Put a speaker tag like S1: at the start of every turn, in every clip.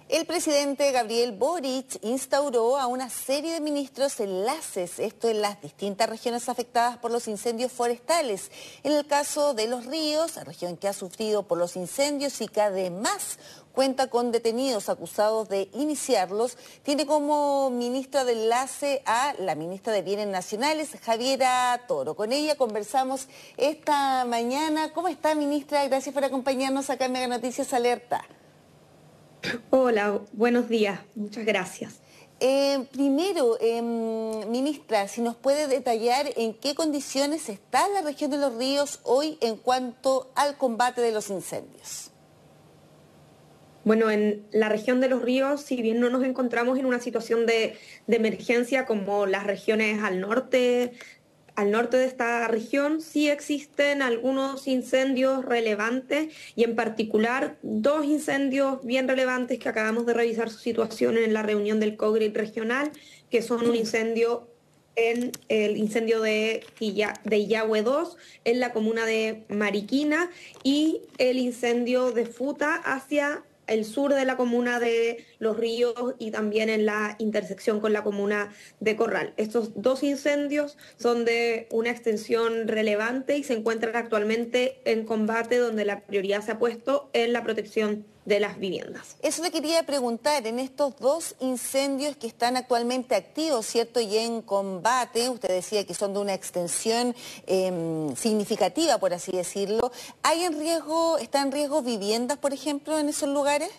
S1: El presidente Gabriel Boric instauró a una serie de ministros enlaces, esto en las distintas regiones afectadas por los incendios forestales. En el caso de Los Ríos, la región que ha sufrido por los incendios y que además cuenta con detenidos acusados de iniciarlos, tiene como ministra de enlace a la ministra de Bienes Nacionales, Javiera Toro. Con ella conversamos esta mañana. ¿Cómo está, ministra? Gracias por acompañarnos acá en Mega Noticias Alerta.
S2: Hola, buenos días, muchas gracias.
S1: Primero, ministra, si nos puede detallar en qué condiciones está la región de Los Ríos hoy en cuanto al combate de los incendios.
S2: Bueno, en la región de Los Ríos, si bien no nos encontramos en una situación de emergencia como las regiones al norte de esta región, sí existen algunos incendios relevantes y en particular dos incendios bien relevantes que acabamos de revisar su situación en la reunión del COGRID regional, que son un incendio en el incendio de Illahue 2 en la comuna de Mariquina y el incendio de Futa hacia el sur de la comuna de Los Ríos y también en la intersección con la comuna de Corral. Estos dos incendios son de una extensión relevante y se encuentran actualmente en combate, donde la prioridad se ha puesto en la protección de las viviendas.
S1: Eso le quería preguntar, en estos dos incendios que están actualmente activos, ¿cierto? Y en combate, usted decía que son de una extensión significativa, por así decirlo. ¿Están en riesgo viviendas, por ejemplo, en esos lugares?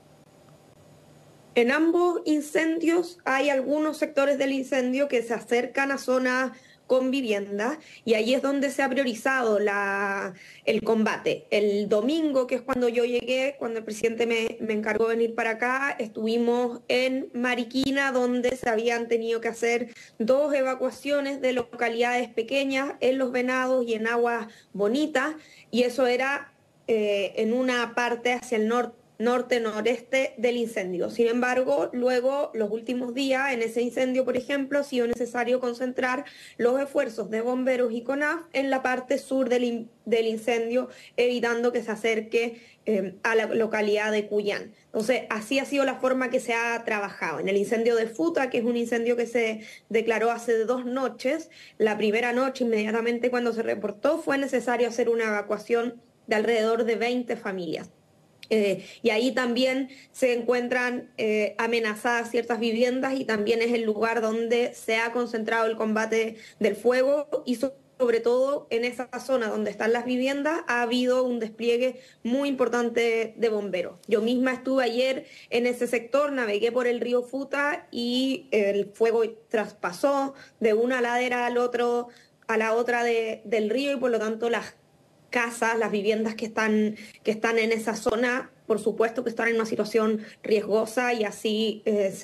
S2: En ambos incendios hay algunos sectores del incendio que se acercan a zonas con vivienda y ahí es donde se ha priorizado el combate. El domingo, que es cuando yo llegué, cuando el presidente me encargó de venir para acá, estuvimos en Mariquina, donde se habían tenido que hacer dos evacuaciones de localidades pequeñas en Los Venados y en Aguas Bonitas, y eso era en una parte hacia el norte-noreste del incendio. Sin embargo, luego, los últimos días, en ese incendio, por ejemplo, ha sido necesario concentrar los esfuerzos de bomberos y CONAF en la parte sur del incendio, evitando que se acerque a la localidad de Cuyán. Entonces, así ha sido la forma que se ha trabajado. En el incendio de Futa, que es un incendio que se declaró hace 2 noches, la primera noche, inmediatamente cuando se reportó, fue necesario hacer una evacuación de alrededor de 20 familias. Y ahí también se encuentran amenazadas ciertas viviendas y también es el lugar donde se ha concentrado el combate del fuego y sobre todo en esa zona donde están las viviendas ha habido un despliegue muy importante de bomberos. Yo misma estuve ayer en ese sector, navegué por el río Futa y el fuego traspasó de una ladera a la otra del río y por lo tanto las casas, las viviendas que están en esa zona, por supuesto que están en una situación riesgosa y así se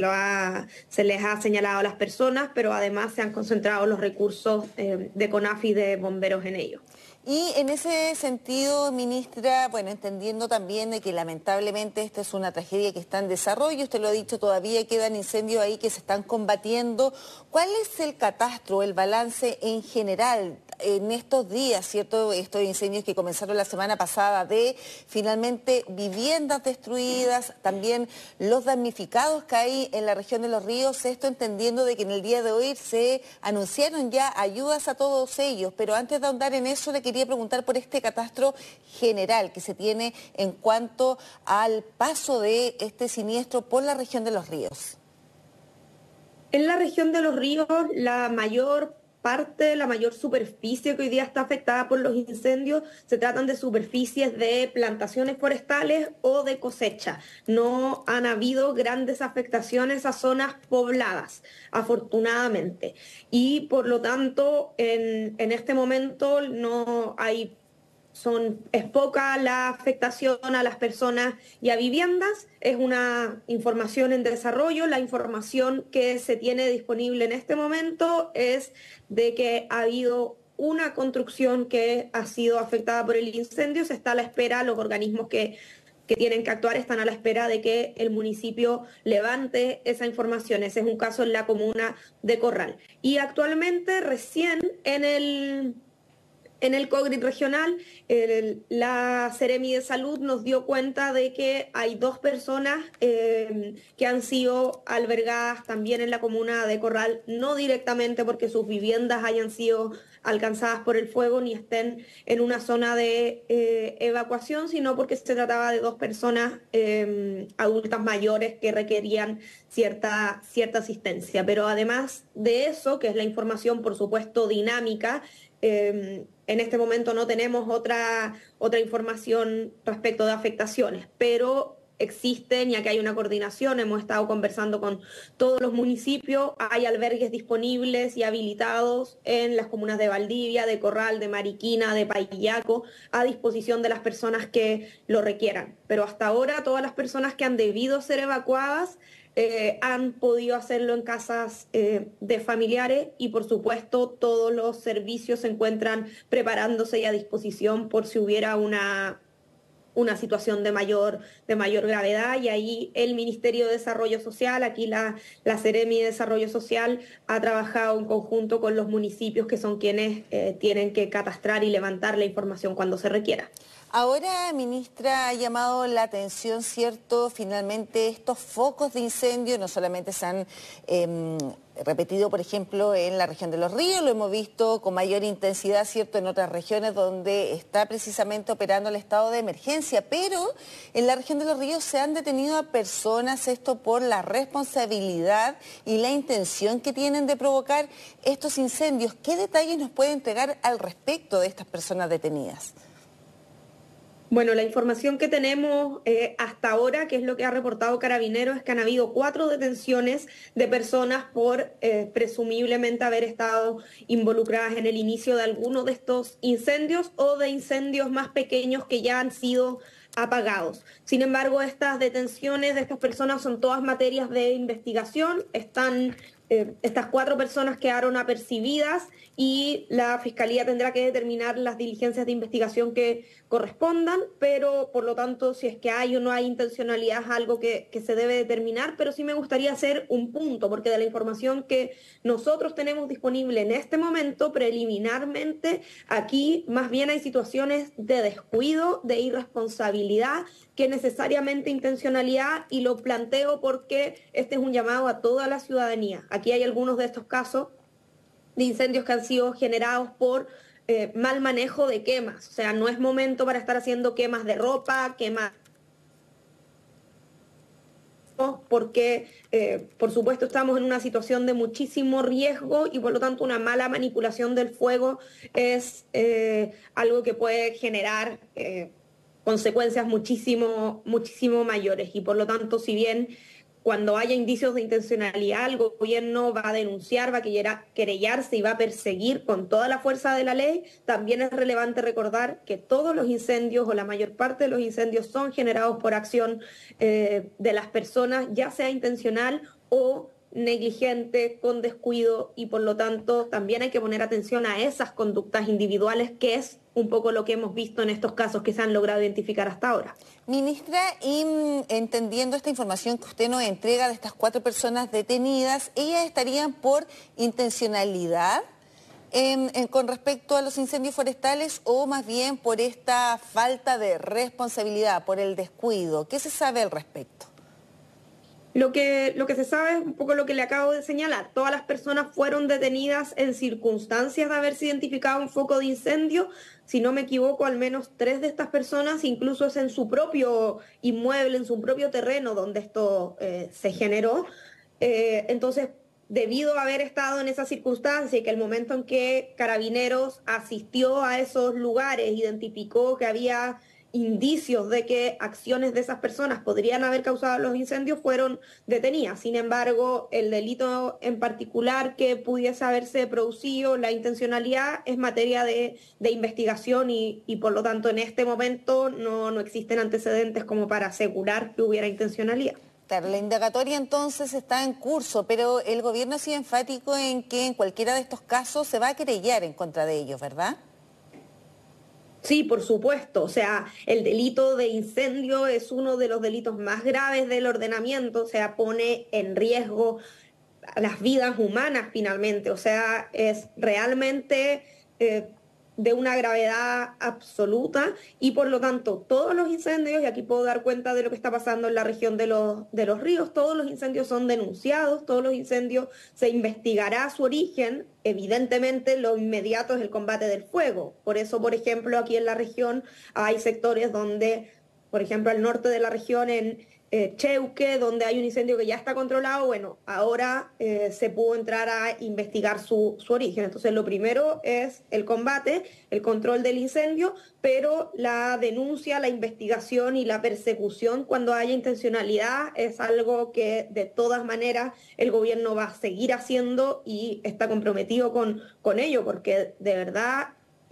S2: les ha señalado a las personas, pero además se han concentrado los recursos de CONAF y de bomberos en ello.
S1: Y en ese sentido, ministra, bueno, entendiendo también de que lamentablemente esta es una tragedia que está en desarrollo, usted lo ha dicho, todavía quedan incendios ahí que se están combatiendo. ¿Cuál es el catastro, el balance en general en estos días, cierto, estos incendios que comenzaron la semana pasada, de finalmente viviendas destruidas, también los damnificados que hay en la región de Los Ríos, esto entendiendo de que en el día de hoy se anunciaron ya ayudas a todos ellos, pero antes de ahondar en eso le quería preguntar por este catastro general que se tiene en cuanto al paso de este siniestro por la región de Los Ríos.
S2: En la región de Los Ríos, la mayor superficie que hoy día está afectada por los incendios se tratan de superficies de plantaciones forestales o de cosecha. No han habido grandes afectaciones a zonas pobladas, afortunadamente. Y por lo tanto, en este momento es poca la afectación a las personas y a viviendas, es una información en desarrollo. La información que se tiene disponible en este momento es de que ha habido una construcción que ha sido afectada por el incendio, se está a la espera, los organismos que tienen que actuar están a la espera de que el municipio levante esa información. Ese es un caso en la comuna de Corral. Y actualmente recién en En el COGRIT regional, la Seremi de Salud nos dio cuenta de que hay 2 personas que han sido albergadas también en la comuna de Corral, no directamente porque sus viviendas hayan sido alcanzadas por el fuego ni estén en una zona de evacuación, sino porque se trataba de 2 personas adultas mayores que requerían cierta asistencia. Pero además de eso, que es la información, por supuesto, dinámica, en este momento no tenemos otra información respecto de afectaciones, pero existen, ya que hay una coordinación, hemos estado conversando con todos los municipios, hay albergues disponibles y habilitados en las comunas de Valdivia, de Corral, de Mariquina, de Paillaco, a disposición de las personas que lo requieran. Pero hasta ahora todas las personas que han debido ser evacuadas han podido hacerlo en casas de familiares y por supuesto todos los servicios se encuentran preparándose y a disposición por si hubiera una situación de mayor gravedad, y ahí el Ministerio de Desarrollo Social, aquí la Seremi de Desarrollo Social ha trabajado en conjunto con los municipios que son quienes tienen que catastrar y levantar la información cuando se requiera.
S1: Ahora, ministra, ha llamado la atención, ¿cierto? Finalmente estos focos de incendio no solamente se han repetido, por ejemplo, en la región de Los Ríos, lo hemos visto con mayor intensidad, ¿cierto?, en otras regiones donde está precisamente operando el estado de emergencia, pero en la región de Los Ríos se han detenido a personas, esto por la responsabilidad y la intención que tienen de provocar estos incendios. ¿Qué detalles nos puede entregar al respecto de estas personas detenidas?
S2: Bueno, la información que tenemos hasta ahora, que es lo que ha reportado Carabineros, es que han habido 4 detenciones de personas por presumiblemente haber estado involucradas en el inicio de alguno de estos incendios o de incendios más pequeños que ya han sido apagados. Sin embargo, estas detenciones de estas personas son todas materias de investigación, estas 4 personas quedaron apercibidas y la Fiscalía tendrá que determinar las diligencias de investigación que correspondan, pero por lo tanto, si es que hay o no hay intencionalidad es algo que se debe determinar, pero sí me gustaría hacer un punto, porque de la información que nosotros tenemos disponible en este momento, preliminarmente, aquí más bien hay situaciones de descuido, de irresponsabilidad, que necesariamente intencionalidad, y lo planteo porque este es un llamado a toda la ciudadanía. Aquí hay algunos de estos casos de incendios que han sido generados por mal manejo de quemas. O sea, no es momento para estar haciendo quemas de ropa, quemas porque por supuesto estamos en una situación de muchísimo riesgo y por lo tanto una mala manipulación del fuego es algo que puede generar consecuencias muchísimo mayores, y por lo tanto, si bien cuando haya indicios de intencionalidad, el gobierno va a denunciar, va a querellarse y va a perseguir con toda la fuerza de la ley, también es relevante recordar que todos los incendios o la mayor parte de los incendios son generados por acción de las personas, ya sea intencional o negligente, con descuido, y por lo tanto también hay que poner atención a esas conductas individuales, que es un poco lo que hemos visto en estos casos que se han logrado identificar hasta ahora.
S1: Ministra, y entendiendo esta información que usted nos entrega de estas 4 personas detenidas, ¿ellas estarían por intencionalidad con respecto a los incendios forestales o más bien por esta falta de responsabilidad, por el descuido? ¿Qué se sabe al respecto?
S2: Lo que se sabe es un poco lo que le acabo de señalar. Todas las personas fueron detenidas en circunstancias de haberse identificado un foco de incendio. Si no me equivoco, al menos 3 de estas personas, incluso es en su propio inmueble, en su propio terreno donde esto se generó. Entonces, debido a haber estado en esa circunstancia y que el momento en que Carabineros asistió a esos lugares, identificó que había indicios de que acciones de esas personas podrían haber causado los incendios, fueron detenidas. Sin embargo, el delito en particular que pudiese haberse producido, la intencionalidad, es materia de investigación y por lo tanto en este momento no existen antecedentes como para asegurar que hubiera intencionalidad.
S1: Claro, la indagatoria entonces está en curso, pero el gobierno ha sido enfático en que en cualquiera de estos casos se va a querellar en contra de ellos, ¿verdad?
S2: Sí, por supuesto. O sea, el delito de incendio es uno de los delitos más graves del ordenamiento. O sea, pone en riesgo las vidas humanas finalmente. O sea, es realmente de una gravedad absoluta y por lo tanto todos los incendios, y aquí puedo dar cuenta de lo que está pasando en la región de los ríos, todos los incendios son denunciados, todos los incendios se investigará su origen, evidentemente lo inmediato es el combate del fuego. Por eso, por ejemplo, aquí en la región hay sectores donde, por ejemplo, al norte de la región en Cheuque, donde hay un incendio que ya está controlado, bueno, ahora se pudo entrar a investigar su origen. Entonces, lo primero es el combate, el control del incendio, pero la denuncia, la investigación y la persecución cuando haya intencionalidad es algo que de todas maneras el gobierno va a seguir haciendo y está comprometido con ello, porque de verdad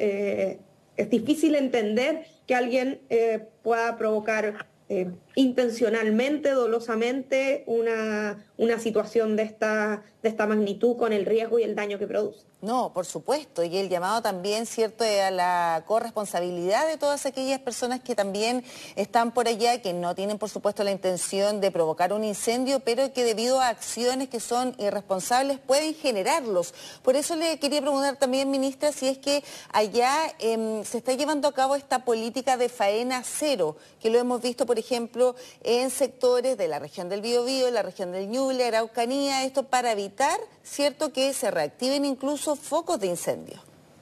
S2: es difícil entender que alguien pueda provocar intencionalmente, dolosamente, una situación de esta magnitud con el riesgo y el daño que produce.
S1: No, por supuesto, y el llamado también, ¿cierto?, a la corresponsabilidad de todas aquellas personas que también están por allá, que no tienen, por supuesto, la intención de provocar un incendio, pero que debido a acciones que son irresponsables pueden generarlos. Por eso le quería preguntar también, ministra, si es que allá se está llevando a cabo esta política de faena cero, que lo hemos visto, por ejemplo, en sectores de la región del Biobío, la región del Ñuble, Araucanía, esto para evitar, ¿cierto?, que se reactiven incluso focos de incendio.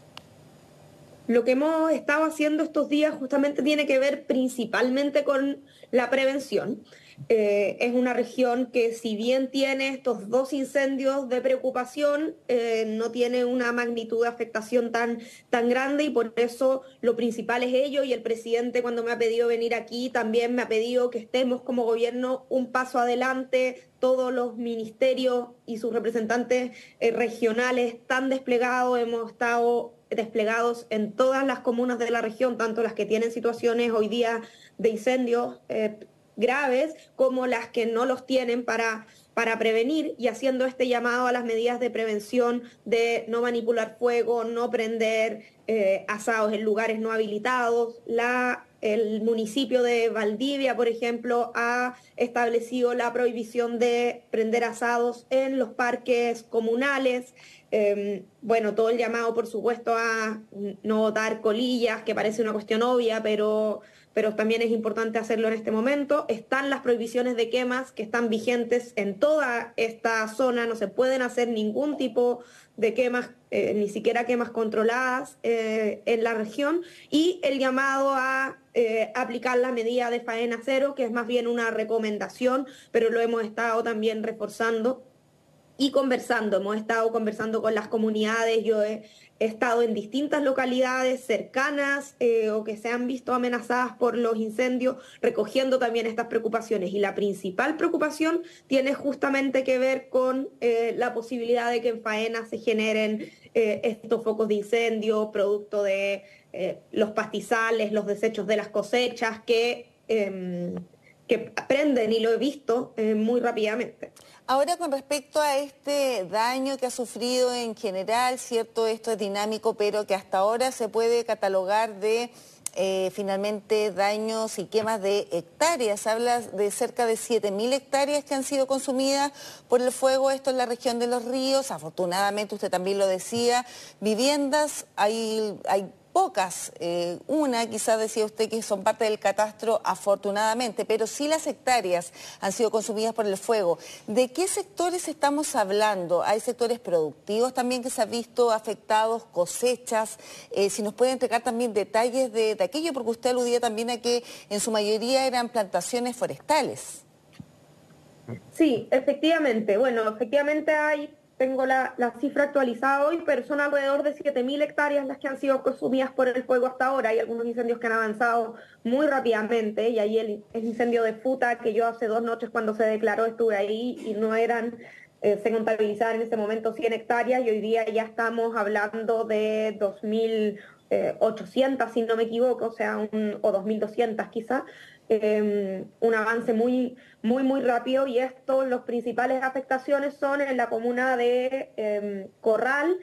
S2: Lo que hemos estado haciendo estos días justamente tiene que ver principalmente con la prevención. Es una región que si bien tiene estos dos incendios de preocupación, no tiene una magnitud de afectación tan grande y por eso lo principal es ello y el presidente cuando me ha pedido venir aquí también me ha pedido que estemos como gobierno un paso adelante, todos los ministerios y sus representantes regionales están desplegados, hemos estado desplegados en todas las comunas de la región, tanto las que tienen situaciones hoy día de incendios graves como las que no los tienen para prevenir y haciendo este llamado a las medidas de prevención de no manipular fuego, no prender asados en lugares no habilitados. El municipio de Valdivia, por ejemplo, ha establecido la prohibición de prender asados en los parques comunales. Bueno, todo el llamado, por supuesto, a no botar colillas, que parece una cuestión obvia, pero también es importante hacerlo en este momento. Están las prohibiciones de quemas que están vigentes en toda esta zona, no se pueden hacer ningún tipo de quemas, ni siquiera quemas controladas en la región, y el llamado a aplicar la medida de faena cero, que es más bien una recomendación, pero lo hemos estado también reforzando y conversando, hemos estado conversando con las comunidades, yo he estado en distintas localidades cercanas o que se han visto amenazadas por los incendios, recogiendo también estas preocupaciones. Y la principal preocupación tiene justamente que ver con la posibilidad de que en faena se generen estos focos de incendio, producto de los pastizales, los desechos de las cosechas que prenden, y lo he visto muy rápidamente.
S1: Ahora, con respecto a este daño que ha sufrido en general, ¿cierto? Esto es dinámico, pero que hasta ahora se puede catalogar de finalmente daños y quemas de hectáreas. Habla de cerca de 7.000 hectáreas que han sido consumidas por el fuego, esto en la región de Los Ríos. Afortunadamente, usted también lo decía, viviendas, hay pocas, una quizás decía usted que son parte del catastro afortunadamente, pero sí las hectáreas han sido consumidas por el fuego. ¿De qué sectores estamos hablando? ¿Hay sectores productivos también que se han visto afectados, cosechas? Si nos puede entregar también detalles de aquello, porque usted aludía también a que en su mayoría eran plantaciones forestales.
S2: Sí, efectivamente. Bueno, efectivamente tengo la cifra actualizada hoy, pero son alrededor de 7.000 hectáreas las que han sido consumidas por el fuego hasta ahora. Hay algunos incendios que han avanzado muy rápidamente y ahí el incendio de Futa, que yo hace 2 noches cuando se declaró estuve ahí y no eran, se contabilizaban en ese momento 100 hectáreas y hoy día ya estamos hablando de 2.800, si no me equivoco, o sea, o 2.200 quizás. Un avance muy rápido y esto, los principales afectaciones son en la comuna de Corral,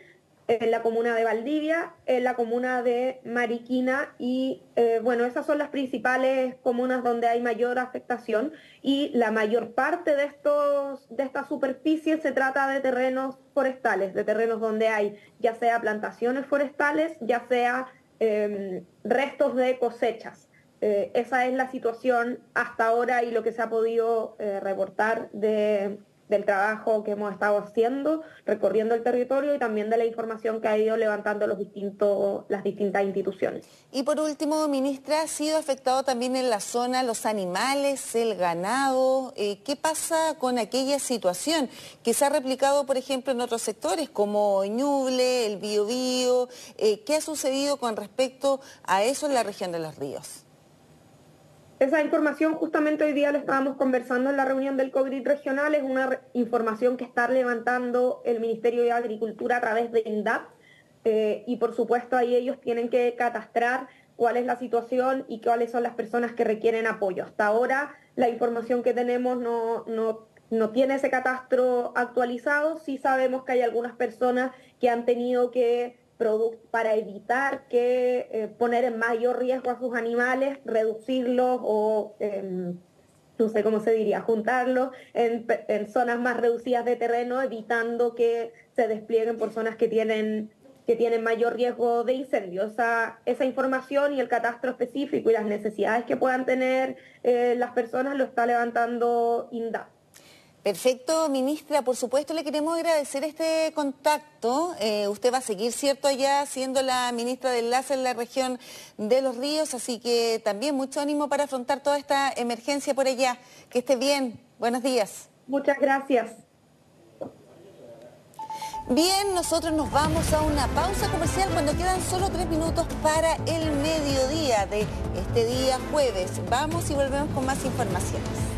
S2: en la comuna de Valdivia, en la comuna de Mariquina y bueno, esas son las principales comunas donde hay mayor afectación y la mayor parte de esta superficie se trata de terrenos forestales, de terrenos donde hay ya sea plantaciones forestales, ya sea restos de cosechas. Esa es la situación hasta ahora y lo que se ha podido reportar del trabajo que hemos estado haciendo, recorriendo el territorio y también de la información que ha ido levantando las distintas instituciones.
S1: Y por último, ministra, ¿ha sido afectado también en la zona los animales, el ganado? ¿Qué pasa con aquella situación que se ha replicado, por ejemplo, en otros sectores como Ñuble, el Biobío? ¿Qué ha sucedido con respecto a eso en la región de Los Ríos?
S2: Esa información justamente hoy día lo estábamos conversando en la reunión del COGRIT regional, es una información que está levantando el Ministerio de Agricultura a través de INDAP y por supuesto ahí ellos tienen que catastrar cuál es la situación y cuáles son las personas que requieren apoyo. Hasta ahora la información que tenemos no tiene ese catastro actualizado, sí sabemos que hay algunas personas que han tenido que para evitar que poner en mayor riesgo a sus animales, reducirlos o, no sé cómo se diría, juntarlos en zonas más reducidas de terreno, evitando que se desplieguen por zonas que tienen mayor riesgo de incendio. Esa información y el catastro específico y las necesidades que puedan tener las personas lo está levantando INDAP.
S1: Perfecto, ministra. Por supuesto, le queremos agradecer este contacto. Usted va a seguir, ¿cierto?, allá siendo la ministra de Enlace en la región de Los Ríos, así que también mucho ánimo para afrontar toda esta emergencia por allá. Que esté bien. Buenos días.
S2: Muchas gracias.
S1: Bien, nosotros nos vamos a una pausa comercial cuando quedan solo 3 minutos para el mediodía de este día jueves. Vamos y volvemos con más informaciones.